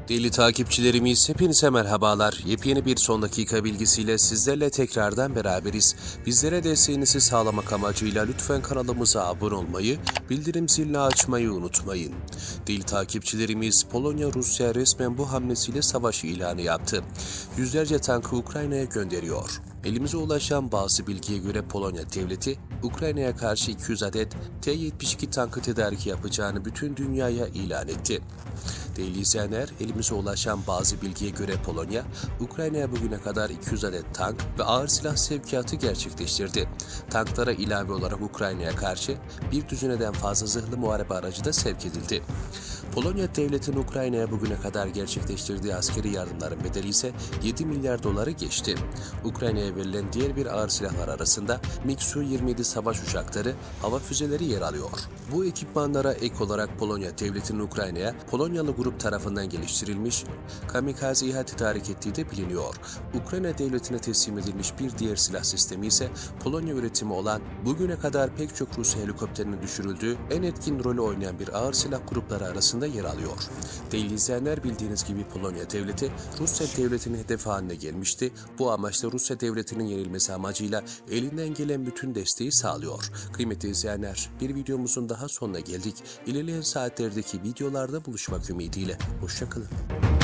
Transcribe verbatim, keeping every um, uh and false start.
Değerli takipçilerimiz, hepinize merhabalar. Yepyeni bir son dakika bilgisiyle sizlerle tekrardan beraberiz. Bizlere desteğinizi sağlamak amacıyla lütfen kanalımıza abone olmayı, bildirim zilini açmayı unutmayın. Değerli takipçilerimiz, Polonya Rusya resmen bu hamlesiyle savaş ilanı yaptı. Yüzlerce tankı Ukrayna'ya gönderiyor. Elimize ulaşan bazı bilgiye göre Polonya devleti, Ukrayna'ya karşı iki yüz adet T yetmiş iki tankı tedarik yapacağını bütün dünyaya ilan etti. Değerli izleyenler, elimize ulaşan bazı bilgiye göre Polonya, Ukrayna'ya bugüne kadar iki yüz adet tank ve ağır silah sevkiyatı gerçekleştirdi. Tanklara ilave olarak Ukrayna'ya karşı bir düzineden fazla zırhlı muharebe aracı da sevk edildi. Polonya devletinin Ukrayna'ya bugüne kadar gerçekleştirdiği askeri yardımların bedeli ise yedi milyar doları geçti. Ukrayna'ya verilen diğer bir ağır silahlar arasında MiG Su yirmi yedi savaş uçakları, hava füzeleri yer alıyor. Bu ekipmanlara ek olarak Polonya devletinin Ukrayna'ya Polonyalı grup tarafından geliştirilmiş kamikaze İHA tedarik ettiği de biliniyor. Ukrayna devletine teslim edilmiş bir diğer silah sistemi ise Polonya üretimi olan, bugüne kadar pek çok Rus helikopterinin düşürüldüğü en etkin rolü oynayan bir ağır silah grupları arasında yer alıyor. Değerli izleyenler, bildiğiniz gibi Polonya devleti Rusya devletinin hedefi haline gelmişti. Bu amaçla Rusya devletinin yenilmesi amacıyla elinden gelen bütün desteği sağlıyor. Kıymetli izleyenler, bir videomuzun daha sonuna geldik. İlerleyen saatlerdeki videolarda buluşmak ümidiyle. Hoşça kalın.